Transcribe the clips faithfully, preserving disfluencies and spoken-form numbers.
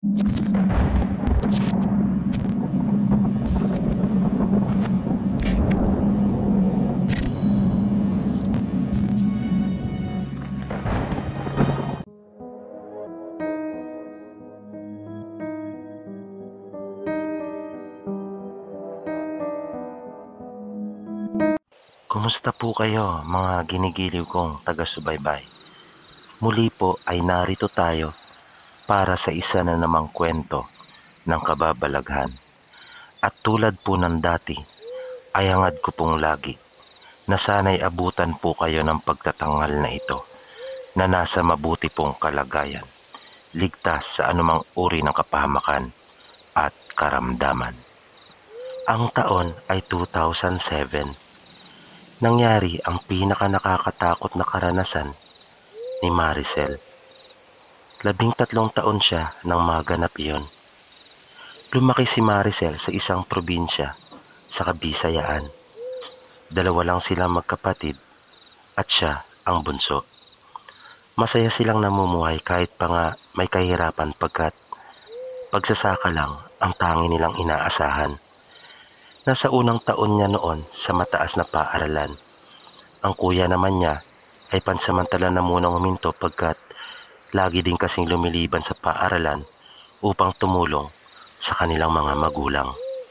Kumusta po kayo mga ginigiliw kong taga-subaybay? Muli po ay narito tayo para sa isa na namang kwento ng kababalaghan. At tulad po ng dati, ay hangad ko pong lagi na sana'y abutan po kayo ng pagtatanghal na ito na nasa mabuti pong kalagayan, ligtas sa anumang uri ng kapahamakan at karamdaman. Ang taon ay two thousand seven. Nangyari ang pinaka nakakatakot na karanasan ni Maricel. Labing tatlong taon siya nang maganap iyon. Lumaki si Maricel sa isang probinsya sa Kabisayaan. Dalawa lang silang magkapatid at siya ang bunso. Masaya silang namumuhay kahit pa nga may kahirapan pagkat pagsasaka lang ang tangi nilang inaasahan. Nasa unang taon niya noon sa mataas na paaralan. Ang kuya naman niya ay pansamantala na munang huminto pagkat lagi din kasing lumiliban sa paaralan upang tumulong sa kanilang mga magulang.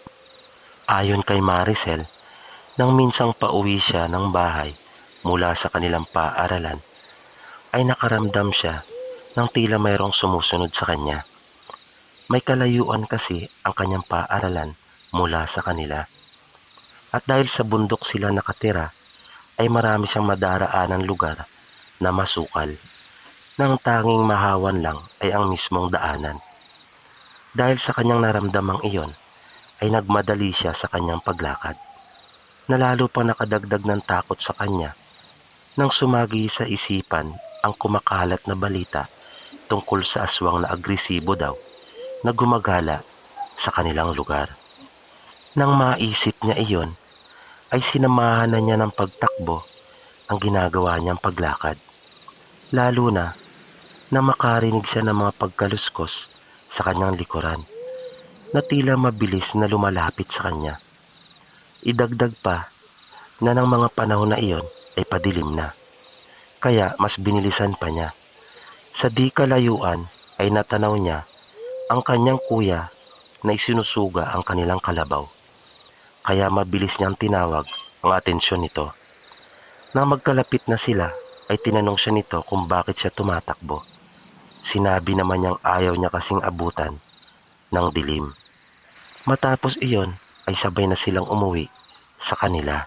Ayon kay Maricel, nang minsang pauwi siya ng bahay mula sa kanilang paaralan, ay nakaramdam siya ng tila mayroong sumusunod sa kanya. May kalayuan kasi ang kanyang paaralan mula sa kanila. At dahil sa bundok sila nakatira, ay marami siyang madaraanan lugar na masukal. Nang tanging mahawan lang ay ang mismong daanan. Dahil sa kanyang naramdamang iyon, ay nagmadali siya sa kanyang paglakad. Nalalo pa nakadagdag ng takot sa kanya nang sumagi sa isipan ang kumakalat na balita tungkol sa aswang na agresibo daw na gumagala sa kanilang lugar. Nang maisip niya iyon, ay sinamahan na niya ng pagtakbo ang ginagawa niyang paglakad. Lalo na na makarinig siya ng mga pagkaluskos sa kanyang likuran na tila mabilis na lumalapit sa kanya. Idagdag pa na ng mga panahon na iyon ay padilim na, kaya mas binilisan pa niya. Sa di kalayuan ay natanaw niya ang kanyang kuya na isinusuga ang kanilang kalabaw. Kaya mabilis niyang tinawag ang atensyon nito. Nang magkalapit na sila ay tinanong siya nito kung bakit siya tumatakbo. Sinabi naman niyang ayaw niya kasing abutan ng dilim. Matapos iyon ay sabay na silang umuwi sa kanila.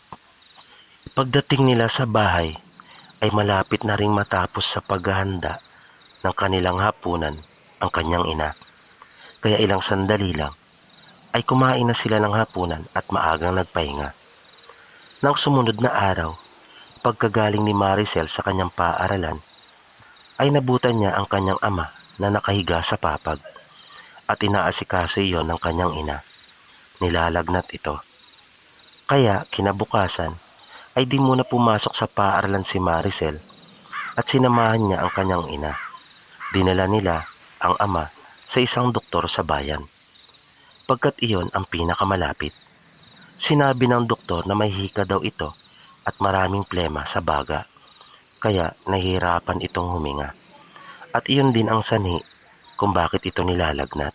Pagdating nila sa bahay ay malapit na ring matapos sa paghahanda ng kanilang hapunan ang kanyang ina. Kaya ilang sandali lang ay kumain na sila ng hapunan at maagang nagpahinga. Nang sumunod na araw, pagkagaling ni Maricel sa kanyang paaralan, ay nabutan niya ang kanyang ama na nakahiga sa papag at inaasikaso iyon ng kanyang ina. Nilalagnat ito. Kaya kinabukasan ay di muna pumasok sa paaralan si Maricel at sinamahan niya ang kanyang ina. Dinala nila ang ama sa isang doktor sa bayan. Pagkat iyon ang pinakamalapit. Sinabi ng doktor na may hika daw ito at maraming plema sa baga, kaya nahihirapan itong huminga. At iyon din ang sanhi kung bakit ito nilalagnat.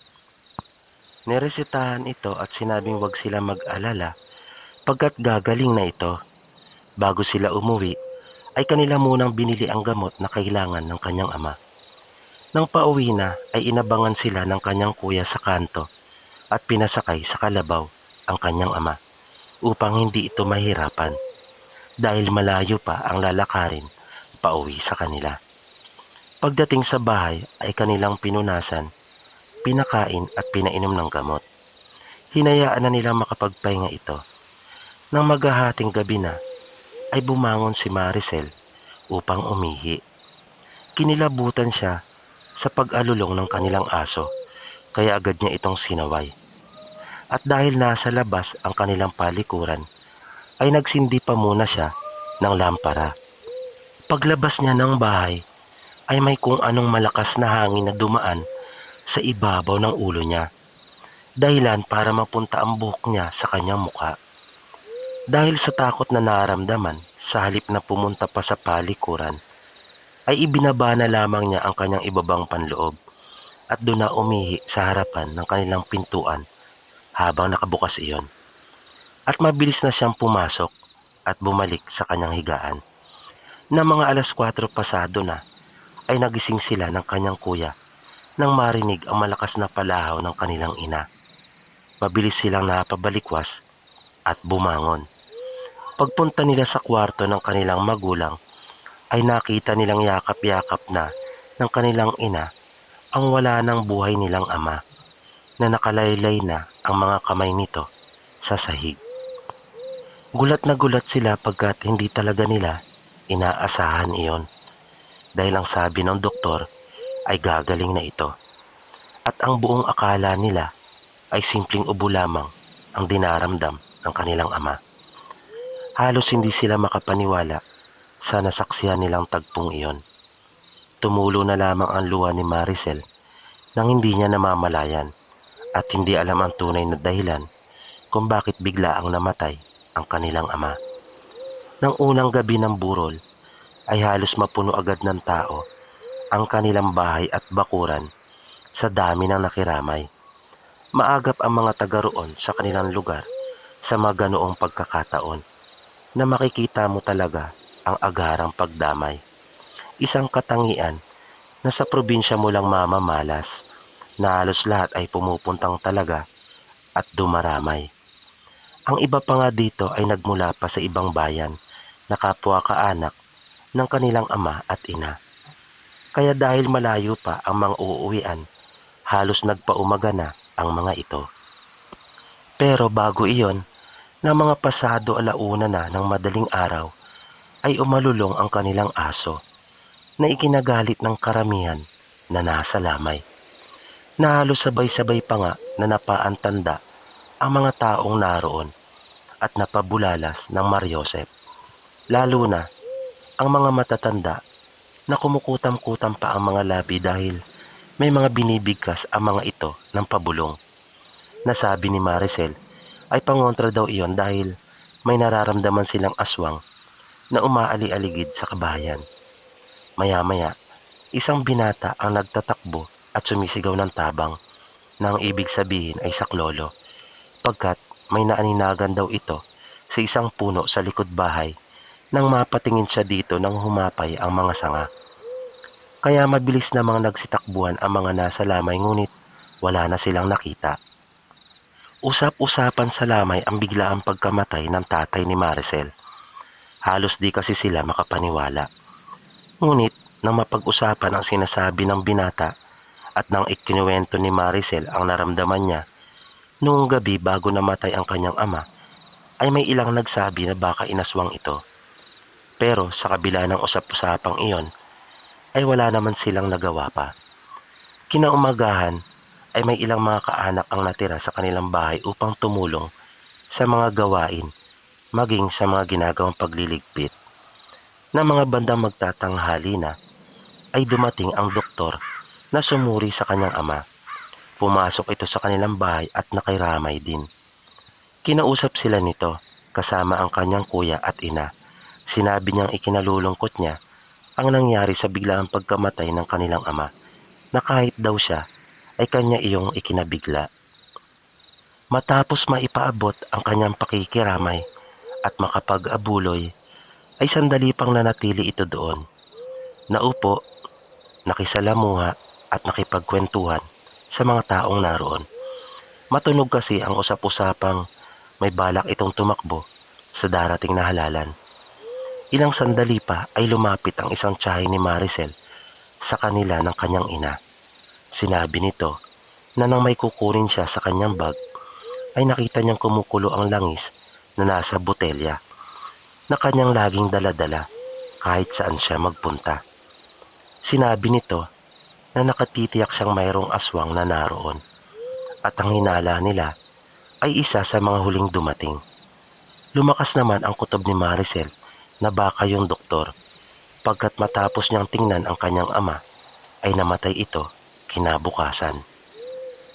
Niresetahan ito at sinabing wag sila mag-alala pagkat gagaling na ito. Bago sila umuwi, ay kanila munang binili ang gamot na kailangan ng kanyang ama. Nang pauwi na ay inabangan sila ng kanyang kuya sa kanto at pinasakay sa kalabaw ang kanyang ama upang hindi ito mahirapan dahil malayo pa ang lalakarin pauwi sa kanila. Pagdating sa bahay ay kanilang pinunasan, pinakain at pinainom ng gamot. Hinayaan na nilang makapagpahinga ito. Nang maghahating gabi na ay bumangon si Maricel upang umihi. Kinilabutan siya sa pag-alulong ng kanilang aso kaya agad niya itong sinaway. At dahil nasa labas ang kanilang palikuran, ay nagsindi pa muna siya ng lampara. Paglabas niya ng bahay, ay may kung anong malakas na hangin na dumaan sa ibabaw ng ulo niya, dahilan para mapunta ang buhok niya sa kanyang mukha. Dahil sa takot na naramdaman, sa halip na pumunta pa sa palikuran, ay ibinaba na lamang niya ang kanyang ibabang panloob at doon na umihi sa harapan ng kanilang pintuan habang nakabukas iyon. At mabilis na siyang pumasok at bumalik sa kanyang higaan. Na mga alas kwatro pasado na ay nagising sila ng kanyang kuya nang marinig ang malakas na palahaw ng kanilang ina. Mabilis silang napabalikwas at bumangon. Pagpunta nila sa kwarto ng kanilang magulang ay nakita nilang yakap-yakap na ng kanilang ina ang wala ng buhay nilang ama na nakalaylay na ang mga kamay nito sa sahig. Gulat na gulat sila pagkat hindi talaga nila inaasahan iyon dahil ang sabi ng doktor ay gagaling na ito at ang buong akala nila ay simpleng ubo lamang ang dinaramdam ng kanilang ama. Halos hindi sila makapaniwala sa nasaksihan nilang tagpong iyon. Tumulo na lamang ang luha ni Maricel nang hindi niya namamalayan at hindi alam ang tunay na dahilan kung bakit bigla ang namatay ang kanilang ama. Nang unang gabi ng burol ay halos mapuno agad ng tao ang kanilang bahay at bakuran sa dami ng nakiramay. Maagap ang mga taga roon sa kanilang lugar sa mga ganoong pagkakataon na makikita mo talaga ang agarang pagdamay. Isang katangian na sa probinsya mo lang mamamalas na halos lahat ay pumupuntang talaga at dumaramay. Ang iba pa nga dito ay nagmula pa sa ibang bayan na kapwa kaanak ng kanilang ama at ina. Kaya dahil malayo pa ang mga uuwian, halos nagpaumaga na ang mga ito. Pero bago iyon, na mga pasado alauna na ng madaling araw, ay umalulong ang kanilang aso na ikinagalit ng karamihan na nasa lamay. Na halos sabay-sabay pa nga na napaantanda ang mga taong naroon at napabulalas ng Mariosep. Lalo na ang mga matatanda na kumukutam-kutam pa ang mga labi dahil may mga binibigkas ang mga ito ng pabulong. Nasabi ni Maricel ay pangontra daw iyon dahil may nararamdaman silang aswang na umaali-aligid sa kabahayan. Maya-maya, isang binata ang nagtatakbo at sumisigaw ng tabang na ang ibig sabihin ay saklolo pagkat may naaninagan daw ito sa isang puno sa likod bahay nang mapatingin siya dito nang humapay ang mga sanga. Kaya mabilis namang nagsitakbuhan ang mga nasa lamay ngunit wala na silang nakita. Usap-usapan sa lamay ang biglaang pagkamatay ng tatay ni Maricel. Halos di kasi sila makapaniwala. Ngunit nang mapag-usapan ang sinasabi ng binata at nang ikinuwento ni Maricel ang naramdaman niya noong gabi bago namatay ang kanyang ama, ay may ilang nagsabi na baka inaswang ito. Pero sa kabila ng usap-usapang iyon, ay wala naman silang nagawa pa. Kinaumagahan ay may ilang mga kaanak ang natira sa kanilang bahay upang tumulong sa mga gawain, maging sa mga ginagawang pagliligpit. Na mga bandang magtatanghali na, ay dumating ang doktor na sumuri sa kanyang ama. Pumasok ito sa kanilang bahay at nakiramay din. Kinausap sila nito kasama ang kanyang kuya at ina. Sinabi niyang ikinalulungkot niya ang nangyari sa biglaang pagkamatay ng kanilang ama na kahit daw siya ay kanya iyong ikinabigla. Matapos maipaabot ang kanyang pakikiramay at makapag-abuloy, ay sandali pang nanatili ito doon. Naupo, nakisalamuha at nakipagkwentuhan sa mga taong naroon. Matunog kasi ang usap-usapang may balak itong tumakbo sa darating na halalan. Ilang sandali pa ay lumapit ang isang tiyahin ni Maricel sa kanila ng kanyang ina. Sinabi nito na nang may kukunin siya sa kanyang bag, ay nakita niyang kumukulo ang langis na nasa botelya na kanyang laging dala-dala kahit saan siya magpunta. Sinabi nito na nakatitiyak siyang mayroong aswang na naroon at ang hinala nila ay isa sa mga huling dumating. Lumakas naman ang kutob ni Maricel na baka yung doktor pagkat matapos niyang tingnan ang kanyang ama ay namatay ito kinabukasan.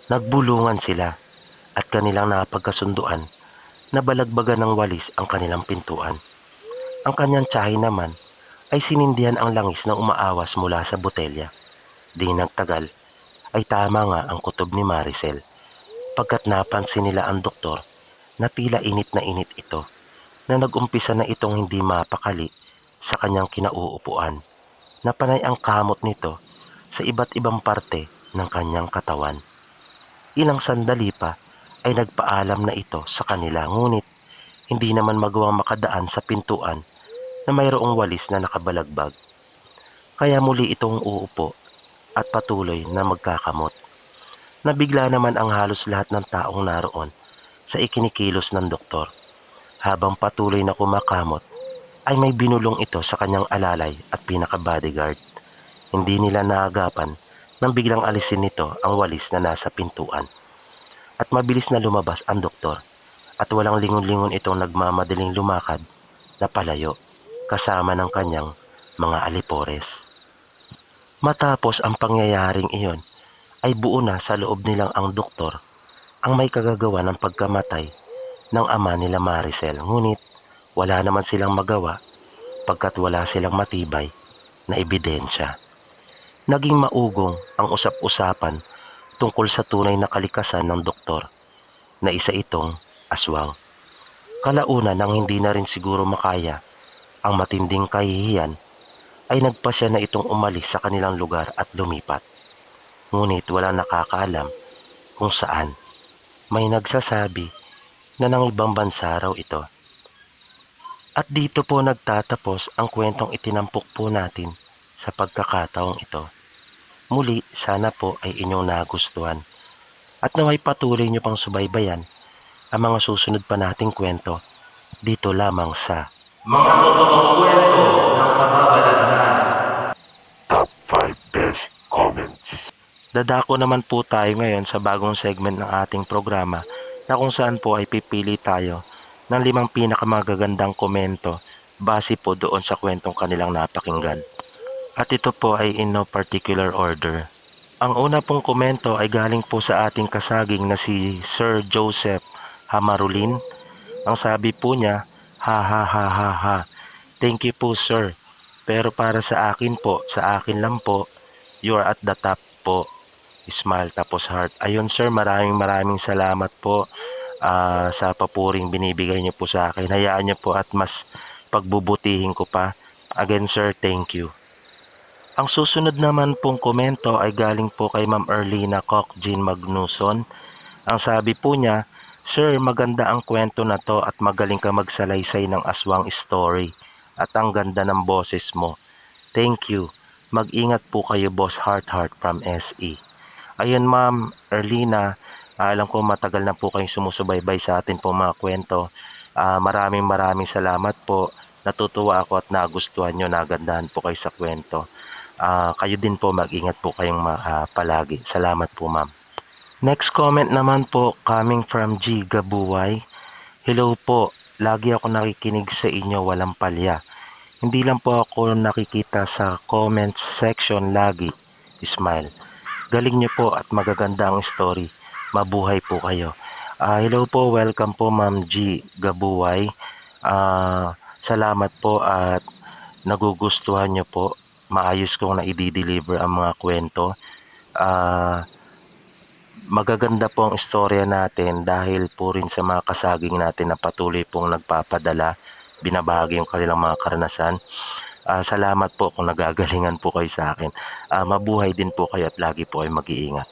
Nagbulungan sila at kanilang napagkasunduan na balagbagan ng walis ang kanilang pintuan. Ang kanyang tiyahin naman ay sinindihan ang langis na umaawas mula sa botelya. Di nagtagal ay tama nga ang kutob ni Maricel, pagkat napansin nila ang doktor na tila init na init ito, na nag-umpisa na itong hindi mapakali sa kanyang kinauupuan, na panay ang kamot nito sa iba't ibang parte ng kanyang katawan. Ilang sandali pa ay nagpaalam na ito sa kanila, ngunit hindi naman magawang makadaan sa pintuan na mayroong walis na nakabalagbag. Kaya muli itong uupo at patuloy na magkakamot. Nabigla naman ang halos lahat ng taong naroon sa ikinikilos ng doktor. Habang patuloy na kumakamot, ay may binulong ito sa kanyang alalay at pinaka-bodyguard. Hindi nila naagapan nang biglang alisin nito ang walis na nasa pintuan. At mabilis na lumabas ang doktor at walang lingon-lingon itong nagmamadaling lumakad na palayo kasama ng kanyang mga alipores. Matapos ang pangyayaring iyon, ay buo na sa loob nilang ang doktor ang may kagagawa ng pagkamatay ng ama nila Maricel, ngunit wala naman silang magawa pagkat wala silang matibay na ebidensya. Naging maugong ang usap-usapan tungkol sa tunay na kalikasan ng doktor na isa itong aswang. Kalauna nang hindi na rin siguro makaya ang matinding kahihiyan, ay nagpasya na itong umalis sa kanilang lugar at lumipat. Ngunit wala nakakaalam kung saan. May nagsasabi na ng ibang bansa raw ito. At dito po nagtatapos ang kwentong itinampok po natin sa pagkakataong ito. Muli, sana po ay inyong nagustuhan. At naway patuloy nyo pang subaybayan ang mga susunod pa nating kwento dito lamang sa Mga Totoong Kwento ng Kababalaghan. Top five Best Comments. Dadako naman po tayo ngayon sa bagong segment ng ating programa na kung saan po ay pipili tayo ng limang pinakamagagandang komento base po doon sa kwentong kanilang napakinggan. At ito po ay in no particular order. Ang una pong komento ay galing po sa ating kasaging na si Sir Joseph Hamarulin. Ang sabi po niya, ha ha ha ha ha, thank you po sir, pero para sa akin po, sa akin lang po, you're at the top po. Smile tapos heart. Ayun sir, maraming maraming salamat po uh, sa papuring binibigay niyo po sa akin. Hayaan niyo po at mas pagbubutihin ko pa. Again sir, thank you. Ang susunod naman pong komento ay galing po kay Ma'am Erlina Cockjean Magnuson. Ang sabi po niya, sir, maganda ang kwento na to at magaling ka magsalaysay ng aswang story at ang ganda ng boses mo. Thank you. Mag-ingat po kayo, Boss Heart Heart from S E. Ayun Ma'am Erlina, uh, alam ko matagal na po kayong sumusubaybay sa atin po mga kwento. Uh, maraming maraming salamat po. Natutuwa ako at nagustuhan nyo, nagandahan po kayo sa kwento. Uh, kayo din po, mag-ingat po kayong uh, palagi. Salamat po Ma'am. Next comment naman po coming from G. Gabuway. Hello po, lagi ako nakikinig sa inyo, walang palya. Hindi lang po ako nakikita sa comments section lagi. Smile. Galing nyo po at magaganda ang story. Mabuhay po kayo. Uh, hello po, welcome po Ma'am G. Gabuway. Uh, salamat po at nagugustuhan nyo po. Maayos kong na i-deliver ang mga kwento. Uh, magaganda po ang istorya natin dahil po rin sa mga kasaging natin na patuloy pong nagpapadala, binabahagi yung kanilang mga karanasan. Uh, salamat po kung nagagalingan po kayo sa akin. Uh, mabuhay din po kayo at lagi po ay mag-iingat.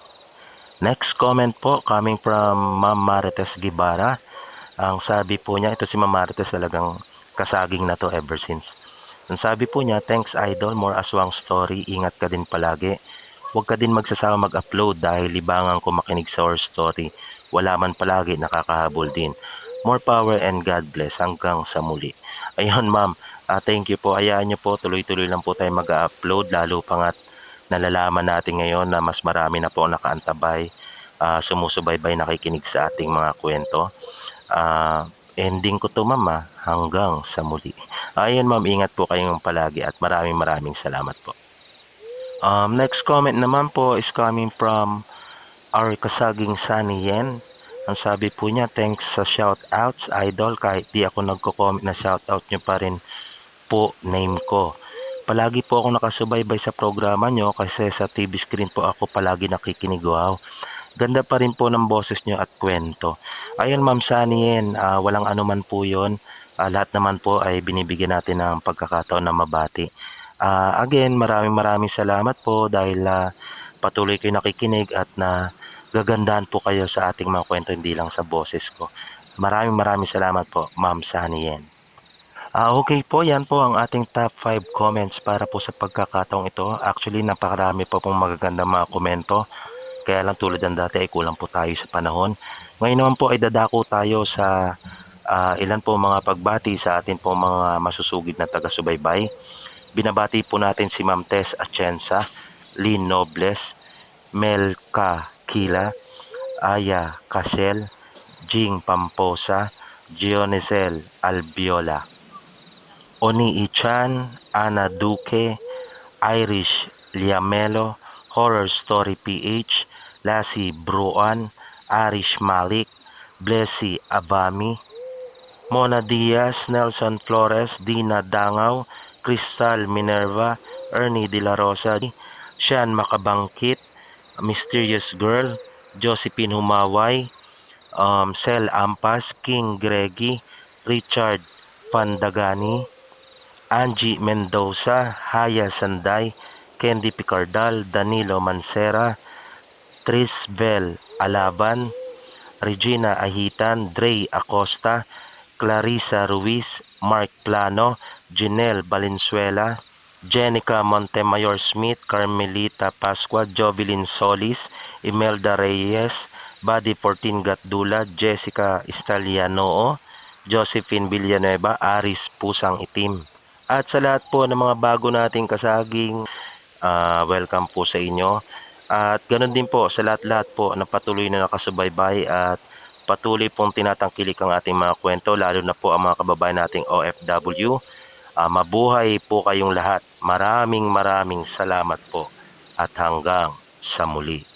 Next comment po coming from Ma'am Marites Gibara. Ang sabi po niya, ito si Ma'am Marites talagang kasaging na to ever since. Ang sabi po niya, thanks idol, more aswang story, ingat ka din palagi. Huwag ka din magsasama mag-upload dahil libangan ko makinig sa horror story. Wala man palagi, nakakahabol din. More power and God bless hanggang sa muli. Ayun ma'am, uh, thank you po. Hayaan nyo po, tuloy-tuloy lang po tayo mag-upload. Lalo pa nga't nalalaman natin ngayon na mas marami na po nakaantabay, uh, sumusubaybay, nakikinig sa ating mga kwento. Uh, ending ko to ma'am, ah, hanggang sa muli. Ayun ma'am, ingat po kayong palagi at maraming maraming salamat po. Um, next comment naman po is coming from our kasaging Sunny Yen. Ang sabi po niya, thanks sa shoutouts, idol. Kahit di ako nagko-comment na shoutout nyo pa rin po name ko. Palagi po ako nakasubaybay sa programa nyo kasi sa T V screen po ako palagi nakikinig. Wow. Ganda pa rin po ng boses nyo at kwento. Ayun Ma'am Sunny Yen, uh, walang anuman po yun. Uh, lahat naman po ay binibigyan natin ng pagkakataon na mabati. Uh, again, maraming maraming salamat po dahil uh, patuloy kayo nakikinig at na gagandahan po kayo sa ating mga kwento, hindi lang sa boses ko. Maraming maraming salamat po, Ma'am Sunny Yen. Uh, okay po, yan po ang ating top five comments para po sa pagkakataong ito. Actually, napakarami po pong magagandang mga komento. Kaya lang tulad ng dati ay kulang po tayo sa panahon. Ngayon naman po ay dadako tayo sa uh, ilan po mga pagbati sa atin po mga masusugid na taga-subaybay. Binabati po natin si Ma'am Tess Atienza, Lynn Nobles, Mel Kila, Aya Casel, Jing Pamposa, Gionezel Albiola, Oni Ichan, Ana Duque, Irish Liamelo, Horror Story P H, Lassie Bruan, Arish Malik, Blessy Abami, Mona Diaz, Nelson Flores, Dina Dangaw, Crystal Minerva, Ernie De La Rosa, Sean Makabangkit, Mysterious Girl, Josephine Humaway, um, Sel Ampas, King Greggy, Richard Pandagani, Angie Mendoza, Haya Sanday, Candy Picardal, Danilo Mancera, Tris Bell Alaban, Regina Ahitan, Dre Acosta, Clarissa Ruiz, Mark Plano, Janelle Valenzuela, Jenica Montemayor Smith, Carmelita Pascua, Jovelyn Solis, Imelda Reyes, Buddy fourteen Gatdula, Jessica Istalianoo, Josephine Villanueva, Aris Pusang Itim. At sa lahat po ng mga bago nating kasaging, uh, welcome po sa inyo. At ganoon din po sa lahat-lahat po na patuloy na nakasubaybay at patuloy pong tinatangkilik ang ating mga kwento, lalo na po ang mga kababayan nating O F W. Uh, mabuhay po kayong lahat. Maraming maraming salamat po at hanggang sa muli.